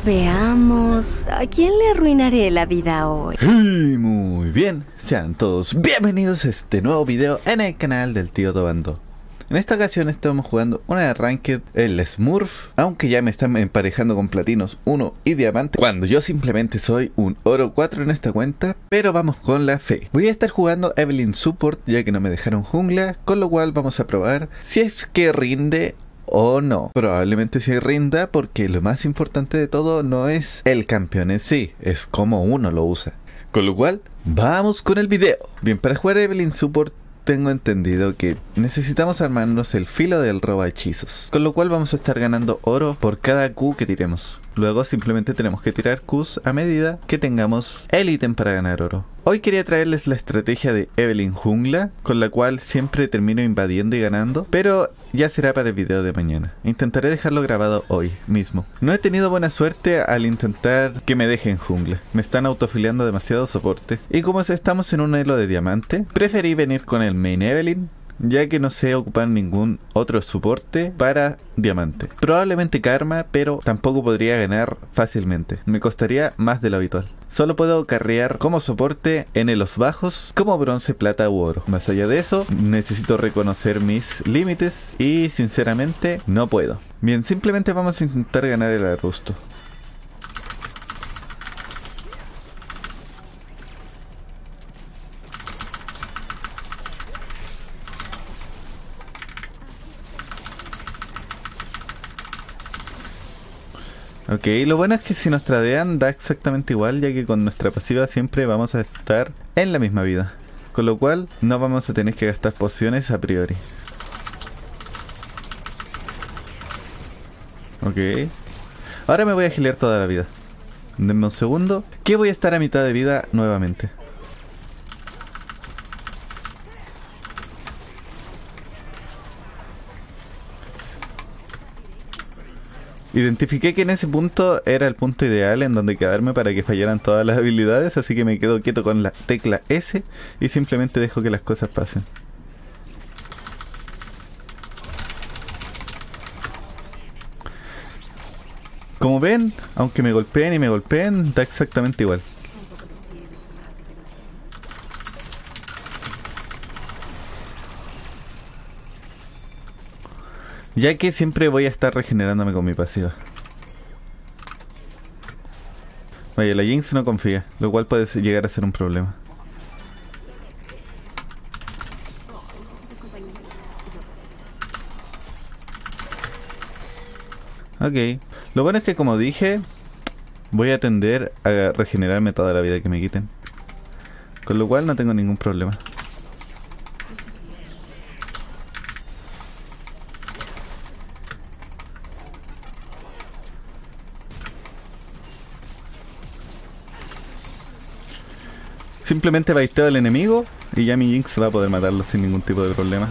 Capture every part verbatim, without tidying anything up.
Veamos, ¿a quién le arruinaré la vida hoy? Y muy bien, sean todos bienvenidos a este nuevo video en el canal del tío Tobando. En esta ocasión estamos jugando una de Ranked, el Smurf, aunque ya me están emparejando con platinos uno y diamante, cuando yo simplemente soy un oro cuatro en esta cuenta, pero vamos con la fe. Voy a estar jugando Evelynn Support ya que no me dejaron jungla, con lo cual vamos a probar si es que rinde o no. Probablemente sí rinda, porque lo más importante de todo no es el campeón en sí, es cómo uno lo usa. Con lo cual, vamos con el video. Bien, para jugar Evelynn Support tengo entendido que necesitamos armarnos el filo del roba hechizos, con lo cual vamos a estar ganando oro por cada Q que tiremos. Luego simplemente tenemos que tirar Qs a medida que tengamos el ítem para ganar oro. Hoy quería traerles la estrategia de Evelynn Jungla, con la cual siempre termino invadiendo y ganando, pero ya será para el video de mañana. Intentaré dejarlo grabado hoy mismo. No he tenido buena suerte al intentar que me dejen jungla. Me están autofiliando demasiado soporte. Y como estamos en un elo de diamante, preferí venir con el main Evelynn, ya que no sé ocupar ningún otro soporte para diamante. Probablemente Karma, pero tampoco podría ganar fácilmente. Me costaría más de lo habitual. Solo puedo carrear como soporte en elos bajos, como bronce, plata u oro. Más allá de eso, necesito reconocer mis límites y sinceramente no puedo. Bien, simplemente vamos a intentar ganar el arbusto. Ok, lo bueno es que si nos tradean da exactamente igual, ya que con nuestra pasiva siempre vamos a estar en la misma vida. Con lo cual no vamos a tener que gastar pociones a priori. Ok. Ahora me voy a gilear toda la vida. Denme un segundo, que voy a estar a mitad de vida nuevamente. Identifiqué que en ese punto era el punto ideal en donde quedarme para que fallaran todas las habilidades, así que me quedo quieto con la tecla S y simplemente dejo que las cosas pasen. Como ven, aunque me golpeen y me golpeen, da exactamente igual. Ya que siempre voy a estar regenerándome con mi pasiva. Vaya, la Jinx no confía, lo cual puede llegar a ser un problema. Ok, lo bueno es que como dije, voy a tender a regenerarme toda la vida que me quiten. Con lo cual no tengo ningún problema. Simplemente baiteo al enemigo y ya mi Jinx va a poder matarlo sin ningún tipo de problema.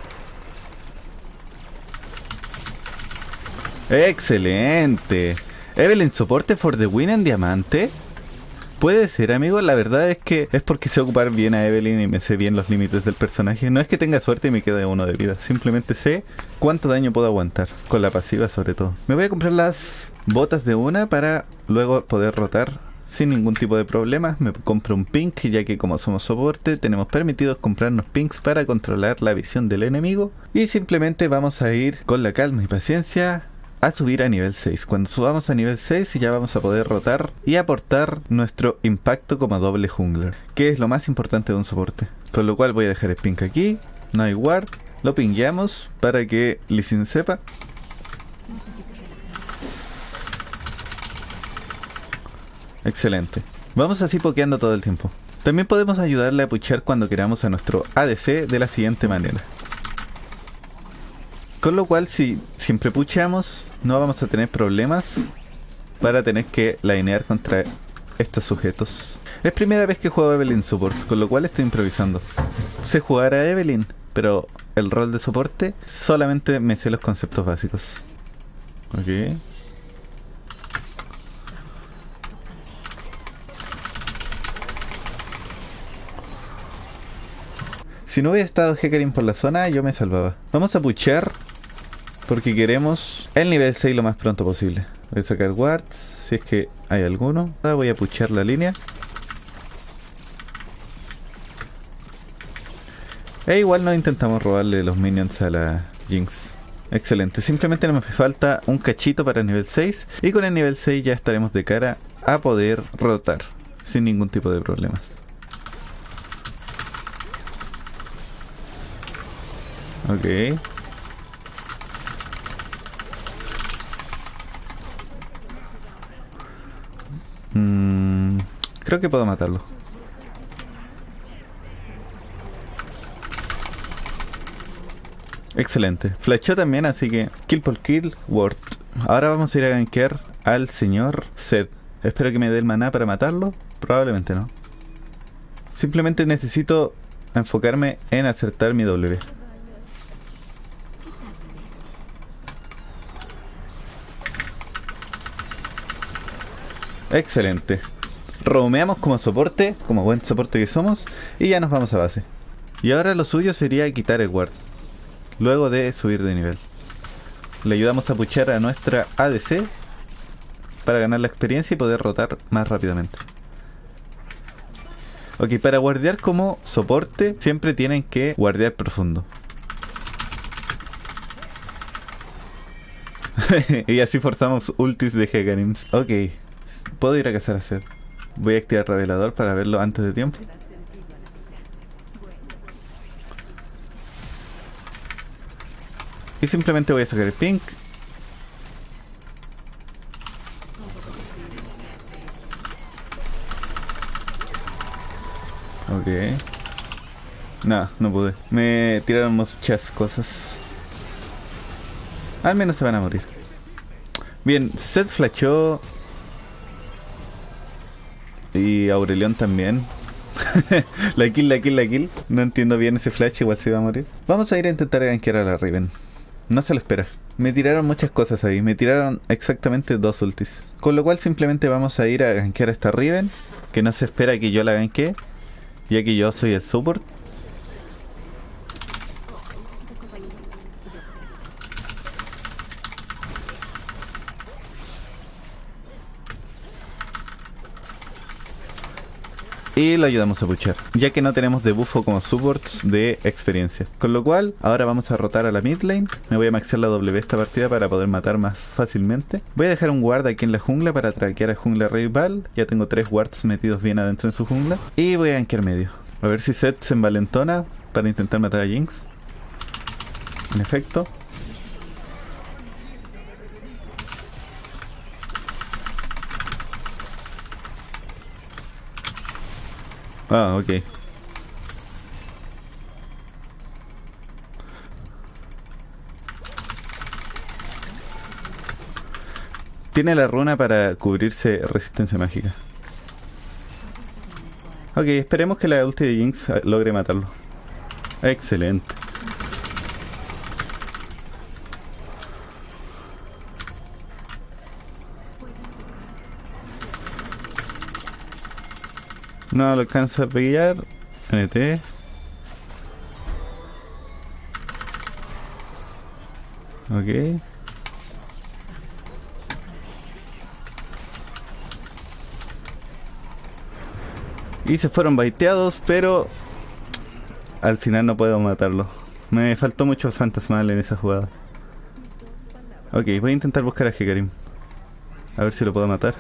¡Excelente! Evelynn soporte for the win en diamante. Puede ser, amigo, la verdad es que es porque sé ocupar bien a Evelynn y me sé bien los límites del personaje. No es que tenga suerte y me quede uno de vida, simplemente sé cuánto daño puedo aguantar, con la pasiva sobre todo. Me voy a comprar las botas de una para luego poder rotar sin ningún tipo de problema. Me compro un pink, ya que como somos soporte tenemos permitidos comprarnos pinks para controlar la visión del enemigo. Y simplemente vamos a ir con la calma y paciencia a subir a nivel seis. Cuando subamos a nivel seis ya vamos a poder rotar y aportar nuestro impacto como doble jungler, que es lo más importante de un soporte. Con lo cual voy a dejar el pink aquí, no hay ward, lo pingueamos para que Lee Sin sepa. Excelente. Vamos así pokeando todo el tiempo. También podemos ayudarle a puchar cuando queramos a nuestro A D C de la siguiente manera. Con lo cual, si siempre puchamos, no vamos a tener problemas para tener que lanear contra estos sujetos. Es primera vez que juego Evelynn Support, con lo cual estoy improvisando. Sé jugar a Evelynn, pero el rol de soporte solamente me sé los conceptos básicos. Ok. Si no hubiera estado Hecarim por la zona, yo me salvaba. Vamos a puchear porque queremos el nivel seis lo más pronto posible. Voy a sacar wards, si es que hay alguno. Voy a puchar la línea. E igual no intentamos robarle los minions a la Jinx. Excelente, simplemente nos falta un cachito para el nivel seis. Y con el nivel seis ya estaremos de cara a poder rotar sin ningún tipo de problemas. Ok. Mm, creo que puedo matarlo. Excelente. Flashó también, así que kill por kill, ward. Ahora vamos a ir a gankear al señor Zed. Espero que me dé el maná para matarlo. Probablemente no. Simplemente necesito enfocarme en acertar mi W. Excelente. Roameamos como soporte, como buen soporte que somos, y ya nos vamos a base. Y ahora lo suyo sería quitar el ward, luego de subir de nivel. Le ayudamos a puchar a nuestra A D C para ganar la experiencia y poder rotar más rápidamente. Ok, para guardiar como soporte siempre tienen que guardiar profundo. Y así forzamos ultis de Hecarim. Ok, puedo ir a cazar a Zed. Voy a activar revelador para verlo antes de tiempo. Y simplemente voy a sacar el pink. Ok. No, no pude. Me tiraron muchas cosas. Al menos se van a morir. Bien, Zed flashó. Y Aurelion también. La kill, la kill, la kill. No entiendo bien ese flash, igual se va a morir. Vamos a ir a intentar gankear a la Riven. No se lo espera. Me tiraron muchas cosas ahí. Me tiraron exactamente dos ultis. Con lo cual simplemente vamos a ir a gankear a esta Riven, que no se espera que yo la gankee, ya que yo soy el support. Y lo ayudamos a puchar, ya que no tenemos debuffo como supports de experiencia. Con lo cual, ahora vamos a rotar a la mid lane. Me voy a maxear la W esta partida para poder matar más fácilmente. Voy a dejar un ward aquí en la jungla para traquear a jungla rival. Ya tengo tres wards metidos bien adentro en su jungla. Y voy a gankear medio. A ver si Zed se envalentona para intentar matar a Jinx. En efecto. Ah, ok. Tiene la runa para cubrirse resistencia mágica. Ok, esperemos que la ulti de Jinx logre matarlo. Excelente. No lo alcanza a pillar. N T. Ok. Y se fueron baiteados, pero al final no puedo matarlo. Me faltó mucho el fantasmal en esa jugada. Ok, voy a intentar buscar a Hecarim. A ver si lo puedo matar.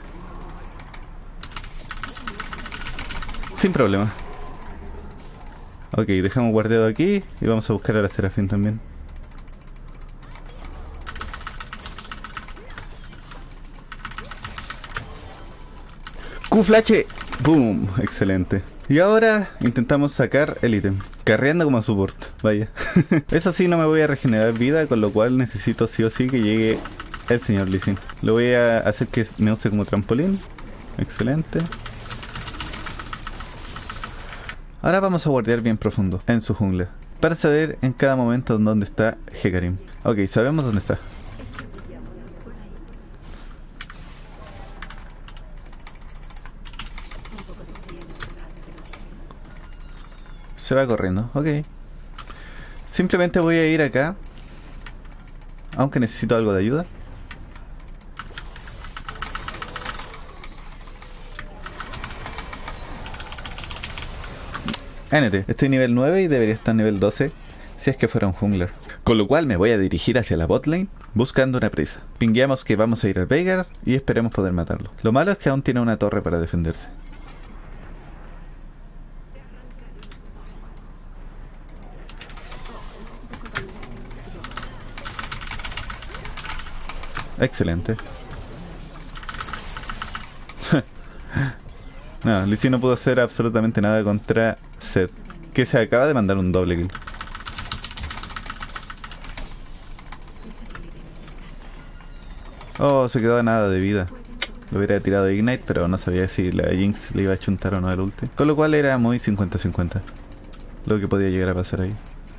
Sin problema. Ok, dejamos guardiado aquí y vamos a buscar a la Serafín también. Q-flash. Boom, excelente. Y ahora intentamos sacar el ítem, carreando como support, vaya. Eso sí, no me voy a regenerar vida, con lo cual necesito sí o sí que llegue el señor Lee Sin. Lo voy a hacer que me use como trampolín. Excelente. Ahora vamos a guardiar bien profundo en su jungla, para saber en cada momento dónde está Hecarim. Ok, sabemos dónde está. Se va corriendo, ok. Simplemente voy a ir acá aunque necesito algo de ayuda. N T, estoy nivel nueve y debería estar nivel doce si es que fuera un jungler. Con lo cual me voy a dirigir hacia la botlane buscando una presa. Pingueamos que vamos a ir al Veigar y esperemos poder matarlo. Lo malo es que aún tiene una torre para defenderse. Excelente. No, Lee Sin no pudo hacer absolutamente nada contra Zed, que se acaba de mandar un doble kill. Oh, se quedó a nada de vida. Lo hubiera tirado de Ignite, pero no sabía si la Jinx le iba a chuntar o no al ulti. Con lo cual era muy cincuenta cincuenta lo que podía llegar a pasar ahí.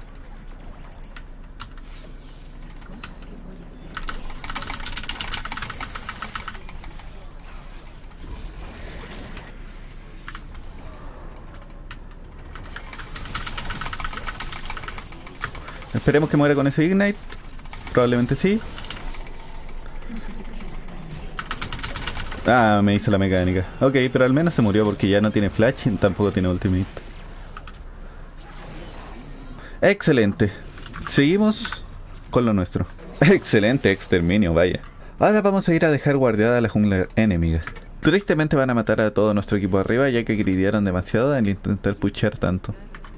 Esperemos que muera con ese Ignite. Probablemente sí. Ah, me hizo la mecánica. Ok, pero al menos se murió porque ya no tiene flash y tampoco tiene ultimate. Excelente. Seguimos con lo nuestro. Excelente exterminio, vaya. Ahora vamos a ir a dejar guardiada la jungla enemiga. Tristemente van a matar a todo nuestro equipo arriba ya que gridearon demasiado al intentar pushar tanto.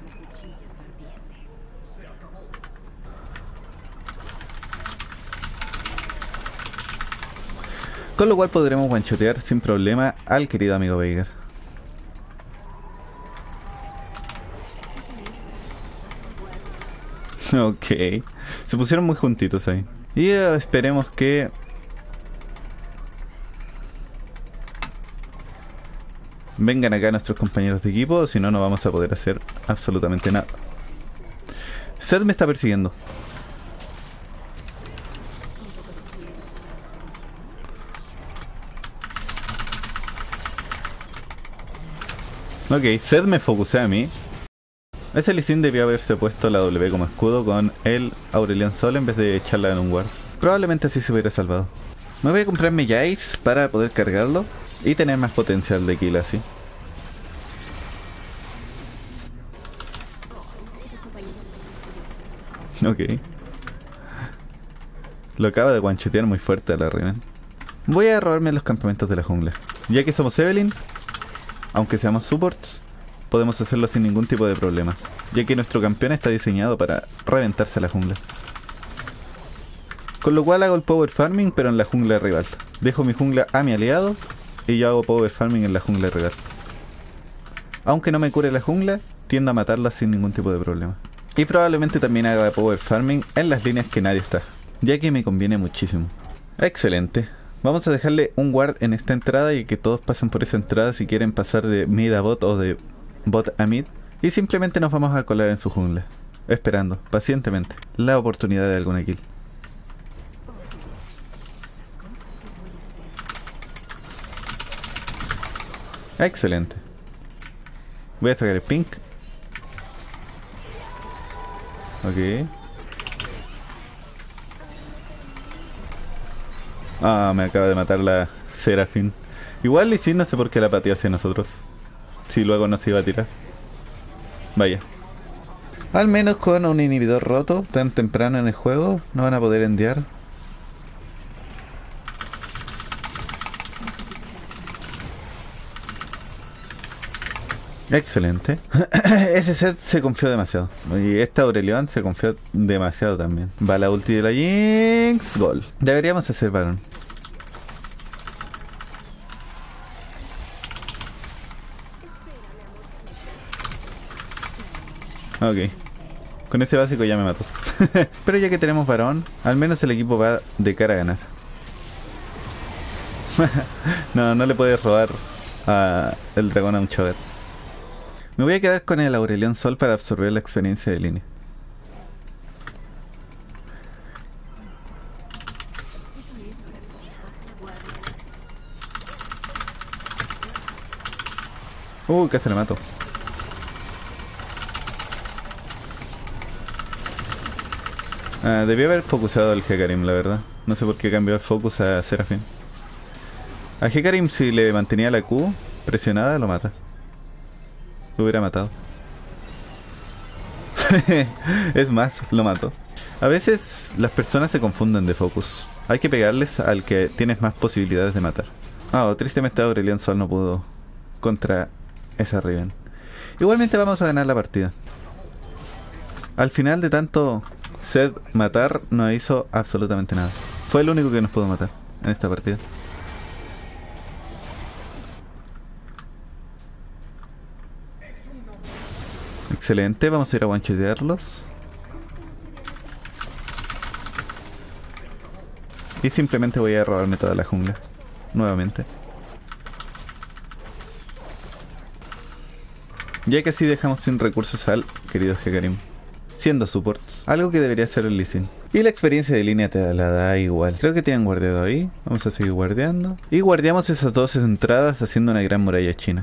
Con lo cual podremos one-shotear sin problema al querido amigo Veigar. Ok. Se pusieron muy juntitos ahí. Y uh, esperemos que... vengan acá nuestros compañeros de equipo, si no, no vamos a poder hacer absolutamente nada. Zed me está persiguiendo. Ok, Zed me focusea a mí. Ese Lee Sin debió haberse puesto la W como escudo con el Aurelion Sol en vez de echarla en un ward. Probablemente así se hubiera salvado. Me voy a comprar mi Jace para poder cargarlo y tener más potencial de kill así. Ok. Lo acaba de one-shotear muy fuerte a la reina. Voy a robarme los campamentos de la jungla. Ya que somos Evelynn, aunque seamos supports, podemos hacerlo sin ningún tipo de problemas, ya que nuestro campeón está diseñado para reventarse a la jungla. Con lo cual hago el power farming pero en la jungla rival. Dejo mi jungla a mi aliado y yo hago power farming en la jungla rival. Aunque no me cure la jungla, tiendo a matarla sin ningún tipo de problema. Y probablemente también haga power farming en las líneas que nadie está, ya que me conviene muchísimo. Excelente. Vamos a dejarle un ward en esta entrada y que todos pasen por esa entrada si quieren pasar de mid a bot o de bot a mid. Y simplemente nos vamos a colar en su jungla, esperando pacientemente la oportunidad de alguna kill. Excelente. Voy a sacar el pink. Ok. Ah, me acaba de matar la Seraphine. Igual Lee Sin no sé por qué la pateó hacia nosotros. Si luego nos iba a tirar. Vaya. Al menos con un inhibidor roto tan temprano en el juego no van a poder endear. Excelente. Ese set se confió demasiado. Y esta Aurelion se confió demasiado también. Va la ulti de la Jinx. Gol. Deberíamos hacer varón. Ok. Con ese básico ya me mató. Pero ya que tenemos varón, al menos el equipo va de cara a ganar. No, no le puedes robar a el dragón a un Cho'Gath. Me voy a quedar con el Aurelion Sol para absorber la experiencia de línea. Uh, casi le mato. Ah, debí haber focusado al Hecarim, la verdad. No sé por qué cambió el focus a Seraphine. A Hecarim, si le mantenía la Q presionada, lo mata. Lo hubiera matado. Es más, lo mató. A veces las personas se confunden de focus. Hay que pegarles al que tienes más posibilidades de matar. Ah, oh, tristemente Aurelion Sol no pudo contra esa Riven. Igualmente vamos a ganar la partida. Al final de tanto Zed matar, no hizo absolutamente nada. Fue el único que nos pudo matar en esta partida. Excelente, vamos a ir a one-shotearlos. Y simplemente voy a robarme toda la jungla. Nuevamente. Ya que así dejamos sin recursos al querido Hecarim. Siendo supports. Algo que debería ser el Lee Sin. Y la experiencia de línea te la da igual. Creo que tienen guardiado ahí. Vamos a seguir guardeando. Y guardiamos esas dos entradas haciendo una gran muralla china.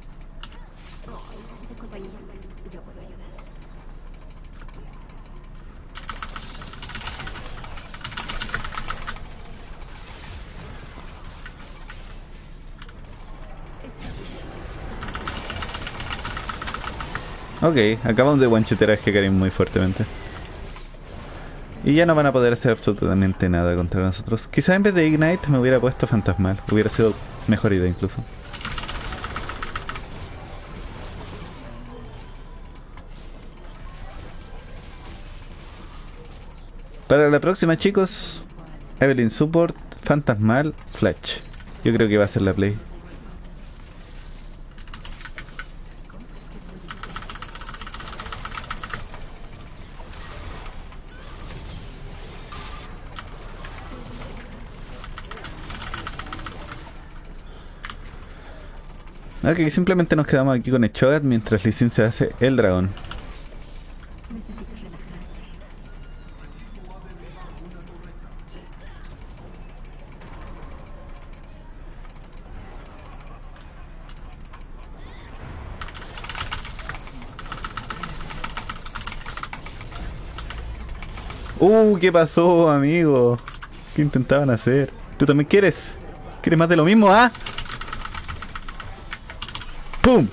Ok, acabamos de one-shotear a Hecarim muy fuertemente. Y ya no van a poder hacer absolutamente nada contra nosotros. Quizá en vez de Ignite me hubiera puesto Fantasmal. Hubiera sido mejor idea incluso. Para la próxima, chicos, Evelynn Support, Fantasmal, Fletch. Yo creo que va a ser la play. Ok, simplemente nos quedamos aquí con el Cho'Gath mientras Lee Sin se hace el dragón. Uh, ¿qué pasó, amigo? ¿Qué intentaban hacer? ¿Tú también quieres? ¿Quieres más de lo mismo, ah? ¡Pum!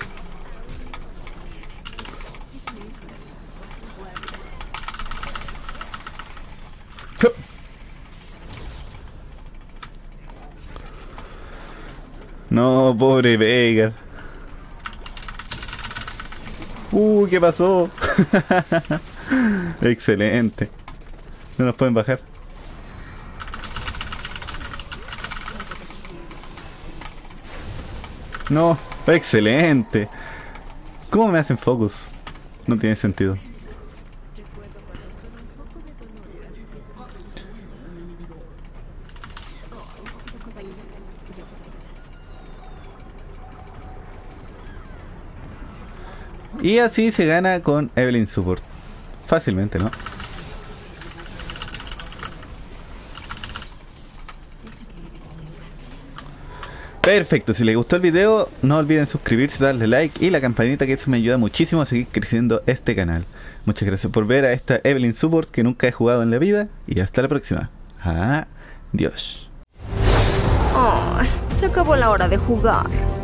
No, pobre Veigar. Uh, ¿qué pasó? Excelente. No nos pueden bajar. No, excelente. ¿Cómo me hacen focus? No tiene sentido. Y así se gana con Evelynn Support. Fácilmente, ¿no? Perfecto, si les gustó el video, no olviden suscribirse, darle like y la campanita, que eso me ayuda muchísimo a seguir creciendo este canal. Muchas gracias por ver a esta Evelynn Support que nunca he jugado en la vida y hasta la próxima. Adiós. Oh, se acabó la hora de jugar.